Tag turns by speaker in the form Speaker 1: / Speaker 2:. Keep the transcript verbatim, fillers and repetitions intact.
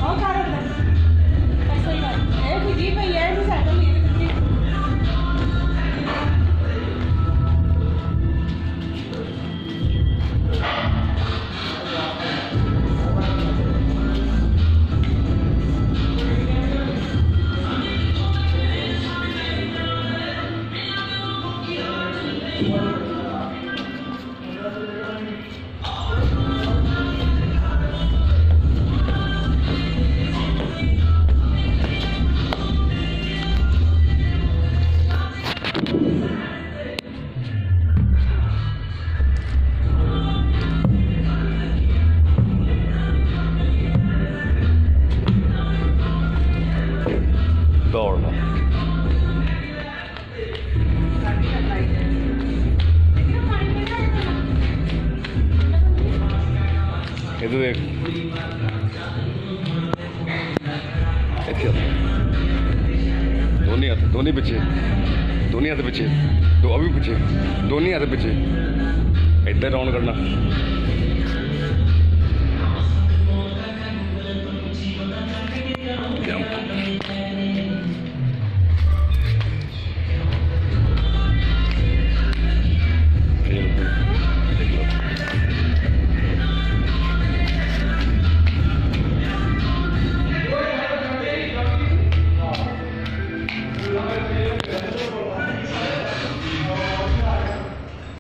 Speaker 1: दौड़ना इधर देख दोनों हाथ दोनों पीछे दोनों हाथ पीछे दो अभी पीछे दोनों हाथ पीछे इधर राउंड करना।